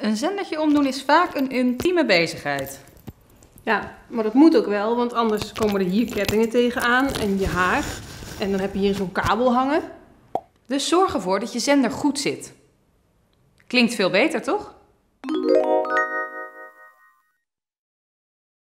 Een zendertje omdoen is vaak een intieme bezigheid. Ja, maar dat moet ook wel, want anders komen er hier kettingen tegenaan en je haar. En dan heb je hier zo'n kabel hangen. Dus zorg ervoor dat je zender goed zit. Klinkt veel beter, toch?